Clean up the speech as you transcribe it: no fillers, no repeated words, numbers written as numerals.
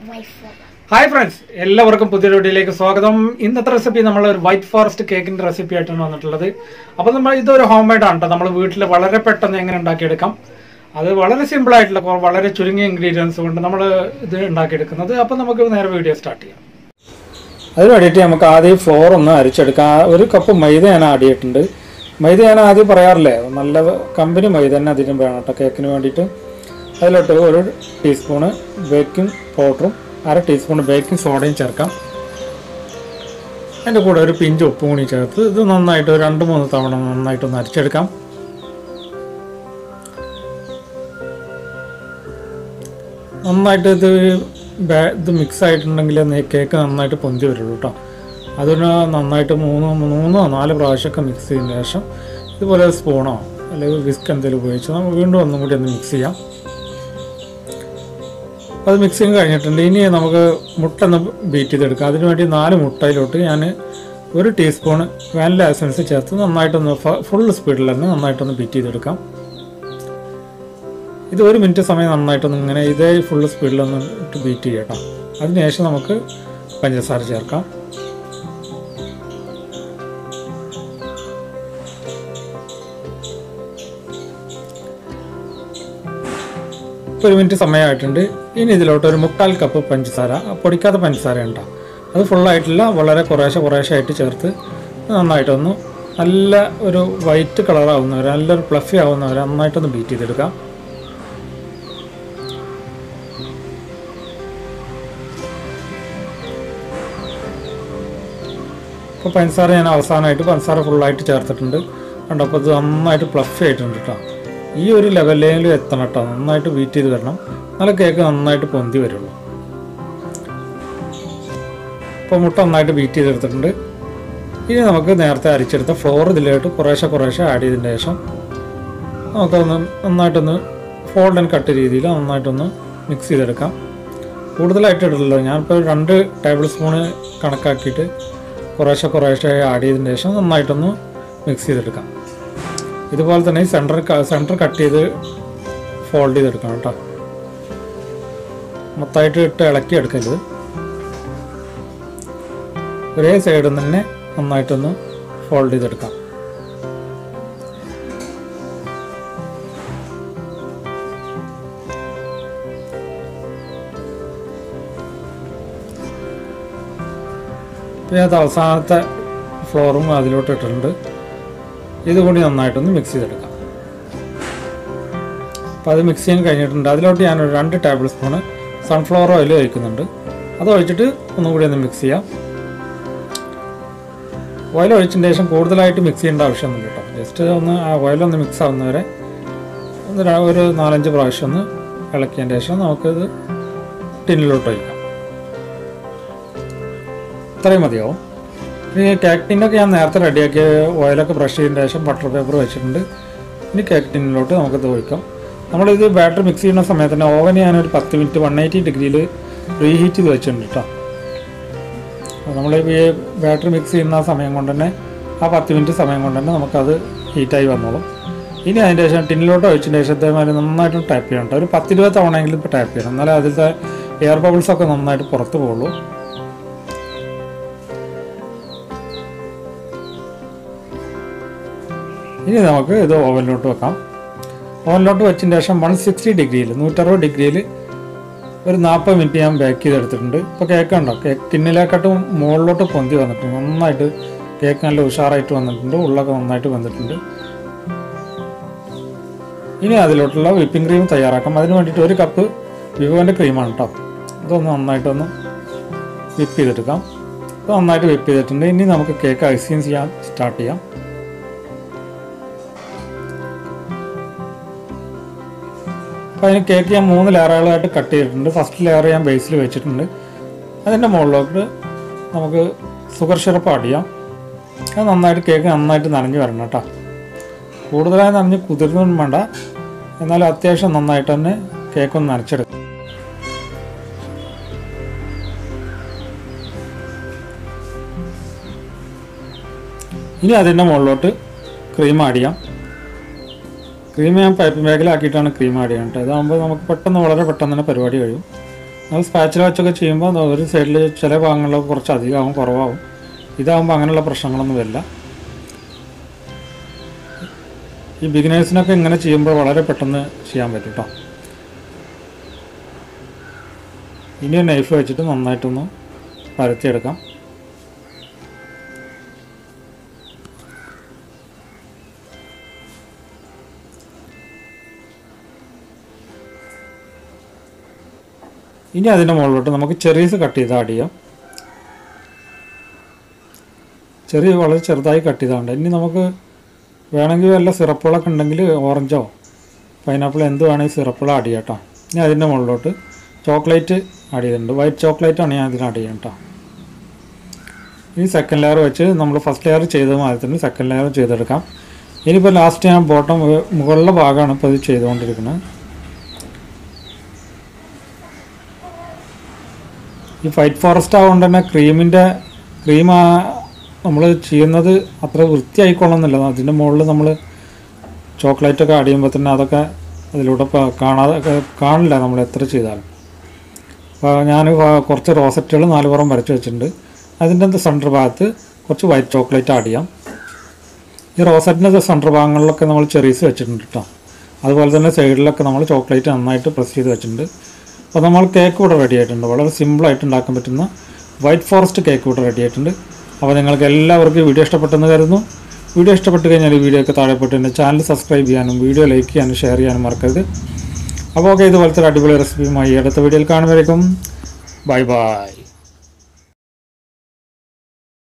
Hi friends, എല്ലാവർക്കും പുതിയൊരു വീഡിയോയിലേക്ക് സ്വാഗതം. ഇന്നത്തെ റെസിപ്പി നമ്മൾ ഒരു വൈറ്റ് ഫോറസ്റ്റ് കേക്കിന്റെ റെസിപ്പി ആയിട്ടാണ് വന്നിട്ടുള്ളത്. അപ്പോൾ നമ്മൾ ഇതൊരു ഹോം മെയ്ഡ് ആണ്. നമ്മൾ വീട്ടിൽ വളരെ പെട്ടെന്ന് എങ്ങനെ ഉണ്ടാക്കിയെടുക്കാം. അത് വളരെ സിമ്പിൾ ആയിട്ടുള്ള വളരെ ചുരുങ്ങിയ ഇൻഗ്രീഡിയൻസ് കൊണ്ട് നമ്മൾ ഇത് ഉണ്ടാക്കിയെടുക്കുന്നത്. അപ്പോൾ നമുക്ക് നേരെ വീഡിയോ സ്റ്റാർട്ട് ചെയ്യാം. അതിന് വേണ്ടിയിട്ട് നമുക്ക് ആദ്യം ഫ്ലോർ ഒന്ന് അരിച്ചെടുക്കാം. ഒരു കപ്പ് മൈദ ഞാൻ ആഡ് ചെയ്തിട്ടുണ്ട്. മൈദ ഞാൻ ആദ്യം പറയാറില്ലേ, നല്ല കമ്പനി മൈദ തന്നെ അതിന് വേണം കേട്ടോ കേക്കിന് വേണ്ടിയിട്ട്. അതിലോട്ട് ഒരു ടീസ്പൂണ് ബേക്കിംഗ് പൗഡറും അര ടീസ്പൂൺ ബേക്കിംഗ് സോഡയും ചേർക്കാം. അതിൻ്റെ കൂടെ ഒരു പിഞ്ച് ഉപ്പും കൂടി ചേർത്ത് ഇത് നന്നായിട്ട് 2-3 തവണ നന്നായിട്ടൊന്ന് അരിച്ചെടുക്കാം. നന്നായിട്ട് ഇത് മിക്സ് ആയിട്ടുണ്ടെങ്കിൽ കേക്ക് നന്നായിട്ട് പൊന്തി വരുള്ളൂ കേട്ടോ. അതിന് നന്നായിട്ട് 3-4 പ്രാവശ്യമൊക്കെ മിക്സ് ചെയ്തതിന് ശേഷം ഇതുപോലെ സ്പൂണോ അല്ലെങ്കിൽ വിസ്ക് എന്തെങ്കിലും ഉപയോഗിച്ച് നമുക്ക് വീണ്ടും ഒന്നും കൂടി ഒന്ന് മിക്സ് ചെയ്യാം. അത് മിക്സിങ് കഴിഞ്ഞിട്ടുണ്ട്. ഇനി നമുക്ക് മുട്ട ഒന്ന് ബീറ്റ് ചെയ്തെടുക്കാം. അതിന് വേണ്ടി 4 മുട്ടയിലോട്ട് ഞാൻ 1 ടീസ്പൂൺ വാനില എസൻസ് ചേർത്ത് നന്നായിട്ടൊന്ന് ഫുൾ സ്പീഡിൽ തന്നെ നന്നായിട്ടൊന്ന് ബീറ്റ് ചെയ്തെടുക്കാം. ഇത് 1 മിനിറ്റ് സമയം നന്നായിട്ടൊന്ന് ഇങ്ങനെ ഇതേ ഫുൾ സ്പീഡിലൊന്ന് ഇട്ട് ബീറ്റ് ചെയ്യട്ടോ. അതിനുശേഷം നമുക്ക് പഞ്ചസാര ചേർക്കാം. ഇപ്പോൾ 1 മിനിറ്റ് സമയമായിട്ടുണ്ട്. ഇനി ഇതിലോട്ട് ഒരു 1/4 കപ്പ് പഞ്ചസാര, പൊടിക്കാത്ത പഞ്ചസാര ഉണ്ടാവും, അത് ഫുള്ളായിട്ടില്ല, വളരെ കുറേശ്ശെ ആയിട്ട് ചേർത്ത് നന്നായിട്ടൊന്ന് നല്ല ഒരു വൈറ്റ് കളറാവുന്നവരെ നല്ലൊരു ഫ്ലഫി ആവുന്നവരെ നന്നായിട്ടൊന്ന് ബീറ്റ് ചെയ്തെടുക്കാം. ഇപ്പോൾ പഞ്ചസാര ഞാൻ അവസാനമായിട്ട് പഞ്ചസാര ഫുള്ളായിട്ട് ചേർത്തിട്ടുണ്ട്. കണ്ടോ, അപ്പോൾ ഇത് നന്നായിട്ട് ഫ്ലഫി ആയിട്ടുണ്ട് കേട്ടോ. ഈ ഒരു ലെവലിലും എത്തണം കേട്ടോ, നന്നായിട്ട് ബീറ്റ് ചെയ്ത് വരണം, നല്ല കേക്ക് നന്നായിട്ട് പൊന്തി വരുള്ളൂ. ഇപ്പോൾ മുട്ട നന്നായിട്ട് ബീറ്റ് ചെയ്തെടുത്തിട്ടുണ്ട്. ഇനി നമുക്ക് നേരത്തെ അരിച്ചെടുത്ത ഫ്ലോർ ഇതിലോട്ട് കുറേശ്ശെ ആഡ് ചെയ്തതിന് ശേഷം നമുക്കൊന്ന് നന്നായിട്ടൊന്ന് ഫോൾഡ് ആൻഡ് കട്ട് രീതിയിൽ നന്നായിട്ടൊന്ന് മിക്സ് ചെയ്തെടുക്കാം. കൂടുതലായിട്ട് ഇടല്ലോ, ഞാനിപ്പോൾ 2 ടേബിൾ സ്പൂണ് കണക്കാക്കിയിട്ട് കുറേശ്ശെ ആഡ് ചെയ്തതിന് ശേഷം നന്നായിട്ടൊന്ന് മിക്സ് ചെയ്തെടുക്കാം. ഇതുപോലെ തന്നെ സെൻറ്റർ കട്ട് ചെയ്ത് ഫോൾഡ് ചെയ്തെടുക്കണം കേട്ടോ. മൊത്തമായിട്ട് ഇട്ട് ഇളക്കി എടുക്കരുത്. ഒരേ സൈഡിൽ നിന്ന് തന്നെ നന്നായിട്ടൊന്ന് ഫോൾഡ് ചെയ്തെടുക്കാം. പിന്നെ അത് അവസാനത്തെ ഫ്ലോറും അതിലോട്ട് ഇട്ടിട്ടുണ്ട്. ഇതുകൂടി നന്നായിട്ടൊന്ന് മിക്സ് ചെയ്തെടുക്കാം. അപ്പോൾ അത് മിക്സ് ചെയ്യാൻ കഴിഞ്ഞിട്ടുണ്ട്. അതിലോട്ട് ഞാനൊരു 2 ടേബിൾ സ്പൂണ് സൺഫ്ലവർ ഓയിൽ ഒഴിക്കുന്നുണ്ട്. അത് ഒഴിച്ചിട്ട് ഒന്നും കൂടി ഒന്ന് മിക്സ് ചെയ്യാം. ഓയിൽ ഒഴിച്ചതിന് ശേഷം കൂടുതലായിട്ട് മിക്സ് ചെയ്യേണ്ട ആവശ്യമൊന്നുമില്ല കേട്ടോ. ജസ്റ്റ് ഒന്ന് ആ ഓയിലൊന്ന് മിക്സ് ആവുന്നവരെ ഒരു 4-5 പ്രാവശ്യം ഒന്ന് ഇളക്കിയതിന് ശേഷം നമുക്കിത് ടിന്നിലോട്ട് ഒഴിക്കാം. ഇത്രയും മതിയാവും. ഇനി കേക്ക് ടിന്നൊക്കെ ഞാൻ നേരത്തെ റെഡിയാക്കിയ ഓയിലൊക്കെ ബ്രഷ് ചെയ്തതിന് ശേഷം ബട്ടർ പേപ്പർ വെച്ചിട്ടുണ്ട്. ഇനി കേക്ക് ടിന്നിലോട്ട് നമുക്കിത് ഒഴിക്കാം. നമ്മളിത് ബാറ്റർ മിക്സ് ചെയ്യുന്ന സമയത്ത് തന്നെ ഓവൻ ഞാനൊരു 10 മിനിറ്റ് 180 ഡിഗ്രിയിൽ റീഹീറ്റ് ചെയ്ത് വെച്ചിട്ടുണ്ട് കേട്ടോ. നമ്മൾ ഈ ബാറ്റർ മിക്സ് ചെയ്യുന്ന സമയം കൊണ്ട് തന്നെ ആ 10 മിനിറ്റ് സമയം കൊണ്ട് തന്നെ നമുക്കത് ഹീറ്റായി വന്നോളും. ഇനി അതിൻ്റെ ശേഷം ടിന്നിലോട്ട് ഒഴിച്ചതിന് ശേഷം ഇതേമാതിരി നന്നായിട്ട് ടാപ്പ് ചെയ്യണം കേട്ടോ. ഒരു 10-20 തവണയെങ്കിലും ഇപ്പോൾ ടാപ്പ് ചെയ്യണം, എന്നാലേ അതിലത്തെ എയർ ബബിൾസൊക്കെ നന്നായിട്ട് പുറത്ത് പോകുള്ളൂ. ഇനി നമുക്ക് ഇത് ഓവനിലോട്ട് വെക്കാം. ഓവനിലോട്ട് വെച്ചതിന് ശേഷം 160 ഡിഗ്രിയിൽ 160 ഡിഗ്രിയിൽ ഒരു 40 മിനിറ്റ് ഞാൻ ബേക്ക് ചെയ്തെടുത്തിട്ടുണ്ട്. ഇപ്പോൾ കേക്ക് ഉണ്ടോ, കേക്ക് ടിന്നിലേക്കാട്ടും മുകളിലോട്ട് പൊന്തി വന്നിട്ടുണ്ട്. നന്നായിട്ട് കേക്ക് നല്ല ഉഷാറായിട്ട് വന്നിട്ടുണ്ട്, ഉള്ളൊക്കെ നന്നായിട്ട് വന്നിട്ടുണ്ട്. ഇനി അതിലോട്ടുള്ള വിപ്പിംഗ് ക്രീം തയ്യാറാക്കാം. അതിന് വേണ്ടിയിട്ട് 1 കപ്പ് വിവോൻ്റെ ക്രീമാണ് കേട്ടോ. ഇതൊന്ന് നന്നായിട്ടൊന്ന് വിപ്പ് ചെയ്തെടുക്കാം. ഇത് നന്നായിട്ട് വിപ്പ് ചെയ്തിട്ടുണ്ട്. ഇനി നമുക്ക് കേക്ക് ഐസിങ് ചെയ്യാൻ സ്റ്റാർട്ട് ചെയ്യാം. അപ്പോൾ അതിന് കേക്ക് ഞാൻ 3 ലെയറുകളായിട്ട് കട്ട് ചെയ്തിട്ടുണ്ട്. ഫസ്റ്റ് ലെയർ ഞാൻ ബേസിൽ വെച്ചിട്ടുണ്ട്. അതിൻ്റെ മുകളിലോട്ട് നമുക്ക് ഷുഗർ സിറപ്പ് ആഡ് ചെയ്യാം. അത് നന്നായിട്ട് കേക്ക് നന്നായിട്ട് നനഞ്ഞ് വരണം കേട്ടോ. കൂടുതലായി നനഞ്ഞ് കുതിർന്നൊന്നും വേണ്ട, എന്നാലും അത്യാവശ്യം നന്നായിട്ട് തന്നെ കേക്കൊന്ന് നനച്ചെടുക്കും. ഇനി അതിൻ്റെ മുകളിലോട്ട് ക്രീം ആഡ് ചെയ്യാം. ക്രീം ഞാൻ പൈപ്പ് ബാഗിലാക്കിയിട്ടാണ് ക്രീം ആഡ് ചെയ്യുന്നത്. ഇതാകുമ്പോൾ നമുക്ക് വളരെ പെട്ടെന്ന് തന്നെ പരിപാടി കഴിയും. നമ്മൾ സ്പാച്ചില വെച്ചൊക്കെ ചെയ്യുമ്പോൾ ഒരു സൈഡിൽ ചില ഭാഗങ്ങളിൽ കുറച്ച് അധികമാകും കുറവാകും. ഇതാകുമ്പോൾ അങ്ങനെയുള്ള പ്രശ്നങ്ങളൊന്നും വരില്ല. ഈ ബിഗിനേഴ്സിനൊക്കെ ഇങ്ങനെ ചെയ്യുമ്പോൾ വളരെ പെട്ടെന്ന് ചെയ്യാൻ പറ്റും കേട്ടോ. ഇനി നൈഫ് വെച്ചിട്ട് നന്നായിട്ടൊന്ന് പരത്തിയെടുക്കാം. ഇനി അതിൻ്റെ മുകളിലോട്ട് നമുക്ക് ചെറീസ് കട്ട് ചെയ്ത് ആഡ് ചെയ്യാം. ചെറിയ വളരെ ചെറുതായി കട്ട് ചെയ്താണ്ട് ഇനി നമുക്ക് വേണമെങ്കിൽ വല്ല സിറപ്പുകളൊക്കെ ഉണ്ടെങ്കിൽ ഓറഞ്ചോ പൈനാപ്പിൾ എന്ത് വേണമെങ്കിൽ സിറപ്പുകൾ ആഡ് ചെയ്യാം കേട്ടോ. ഇനി അതിൻ്റെ മുകളിലോട്ട് ചോക്ലേറ്റ് ആഡ് ചെയ്തിട്ടുണ്ട്. വൈറ്റ് ചോക്ലേറ്റാണ് ഞാൻ അതിന് ആഡ് ചെയ്യാം കേട്ടോ. ഇനി സെക്കൻഡ് ലെയർ വെച്ച് നമ്മൾ ഫസ്റ്റ് ലെയർ ചെയ്ത മാതിരി തന്നെ സെക്കൻഡ് ലെയർ ചെയ്തെടുക്കാം. ഇനിയിപ്പോൾ ലാസ്റ്റ് ഞാൻ ബോട്ടം മുകളിലെ ഭാഗമാണ് ഇപ്പോൾ ഇത് ചെയ്തുകൊണ്ടിരിക്കുന്നത്. ഈ വൈറ്റ് ഫോറസ്റ്റ് ആയതുകൊണ്ട് തന്നെ ക്രീം നമ്മൾ ചെയ്യുന്നത് അത്ര വൃത്തിയായിക്കൊള്ളുന്നില്ല. അതിൻ്റെ മുകളിൽ നമ്മൾ ചോക്ലേറ്റൊക്കെ ആഡ് ചെയ്യുമ്പോൾ തന്നെ അതൊക്കെ അതിലൂടെ കാണില്ല നമ്മൾ എത്ര ചെയ്താലും. അപ്പോൾ ഞാൻ കുറച്ച് റോസറ്റുകൾ 4 പുറം വരച്ച് വെച്ചിട്ടുണ്ട്. അതിൻ്റെ സെൻറ്റർ ഭാഗത്ത് കുറച്ച് വൈറ്റ് ചോക്ലേറ്റ് ആഡ് ചെയ്യാം. ഈ റോസറ്റിൻ്റെ സെൻറ്റർ ഭാഗങ്ങളിലൊക്കെ നമ്മൾ ചെറീസ് വെച്ചിട്ടുണ്ട് കേട്ടോ. അതുപോലെ തന്നെ സൈഡിലൊക്കെ നമ്മൾ ചോക്ലേറ്റ് നന്നായിട്ട് പ്രസ് ചെയ്ത് വെച്ചിട്ടുണ്ട്. അപ്പോൾ നമ്മൾ കേക്ക് ഇവിടെ റെഡി ആയിട്ടുണ്ട്. വളരെ സിമ്പിളായിട്ട് ഉണ്ടാക്കാൻ പറ്റുന്ന വൈറ്റ് ഫോറസ്റ്റ് കേക്ക് ഇവിടെ റെഡി ആയിട്ടുണ്ട്. അപ്പോൾ നിങ്ങൾക്ക് എല്ലാവർക്കും വീഡിയോ ഇഷ്ടപ്പെട്ടെന്ന് കരുതുന്നു. വീഡിയോ ഇഷ്ടപ്പെട്ട് കഴിഞ്ഞാൽ ഈ വീഡിയോയ്ക്ക് താഴെപ്പെട്ട് എൻ്റെ ചാനൽ സബ്സ്ക്രൈബ് ചെയ്യാനും വീഡിയോ ലൈക്ക് ചെയ്യാനും ഷെയർ ചെയ്യാനും മറക്കരുത്. അപ്പോൾ ഓക്കെ, ഇതുപോലത്തെ അടിപൊളി റെസിപ്പിയുമായി അടുത്ത വീഡിയോയിൽ കാണുമായിരിക്കും. Bye by.